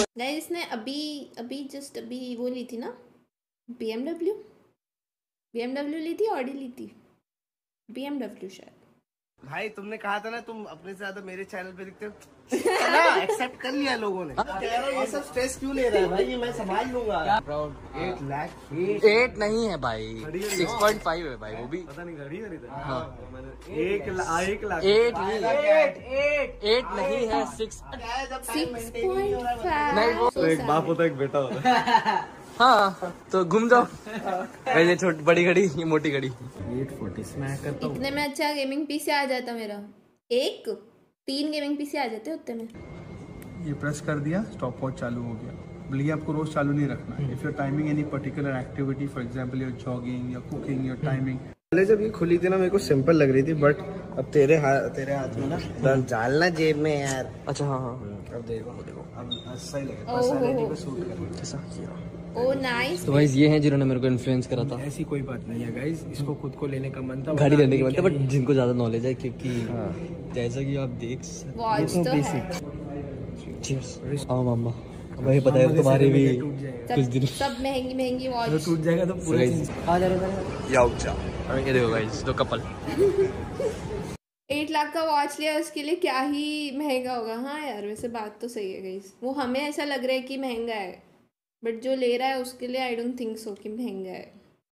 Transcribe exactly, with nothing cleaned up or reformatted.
नहीं, इसने अभी अभी जस्ट अभी वो ली थी ना, B M W B M W ली थी, ऑडी ली थी, बी एम डब्ल्यू शायद। भाई तुमने कहा था ना तुम अपने से ज्यादा मेरे चैनल पे दिखते हो, ना एक्सेप्ट कर लिया लोगों ने। ये सब स्ट्रेस क्यों ले रहा है भाई, ये मैं संभाल लूंगा। एट लाख एट नहीं है भाई, सिक्स पॉइंट फाइव है भाई, वो भी पता नहीं घड़ी खरीदा। हाँ एक ला, एक लाख एट नहीं है, एट नहीं है, सिक्स सिक्स पॉइंट फाइव। नहीं, वो तो एक बाप होता है, एक बेटा होता है। हाँ तो घूम जाओ। ये छोटी बड़ी घड़ी, ये मोटी घड़ी। एट फोर्टी मैं करता हूँ। इतने में अच्छा गेमिंग पीसी आ जाता मेरा, एक तीन गेमिंग पीसी आ जाते उतने में। ये प्रेस कर दिया, स्टॉप वॉच चालू हो गया। बल्कि आपको रोज चालू नहीं रखना है। If you timing any particular activity, for example your jogging या कुकिंग, योर टाइमिंग। पहले जब ये खुली थी ना मेरे को सिंपल लग रही थी, बट अब तेरे हाथ तेरे हाथ में ना डालना जेब में यार। अच्छा हाँ हाँ अब देखो देखो अब सही लगे, ओह पर्सनालिटी को सूट कर ऐसा किया। ओ नाइस। तो गाइस ये हैं जिन्होंने मेरे को इन्फ्लुएंस करा था। ऐसी कोई बात नहीं है गाइस, इसको खुद को लेने का मन था, गाड़ी लेने के बाद, बट जिनको ज्यादा नॉलेज है, क्योंकि जैसा कि आप देख सकते वॉच तो है। Cheers। हाँ मामा, भाई पता है तुम्हारे भी कुछ दिन सब महंगी महंगी वॉच टूट जाएगा तो पूरा आ जा रहा है। ये देखो गाइस दो कपल एट लाख का वॉच लिया, उसके लिए क्या ही महंगा होगा। हाँ यार वैसे बात तो सही है गाइस, वो हमें ऐसा लग रहा है कि महंगा है, बट जो ले रहा है उसके लिए आई डोंट थिंक सो कि महंगा है।